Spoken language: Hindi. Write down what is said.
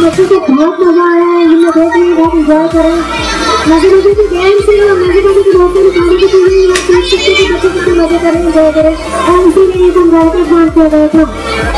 बच्चों को बहुत मजा आया है, हम लोग देख रहे हैं, बहुत इंजॉय कर रहे हैं। मजे मजे के गेम्स है और मजे मजे के बहुत सारी खाने की चीजें, आप देख सकते हैं कि बच्चे कितने मजे कर रहे हैं, एंजॉय कर रहे हैं। और इसीलिए हम घर पर बांध किया गया था।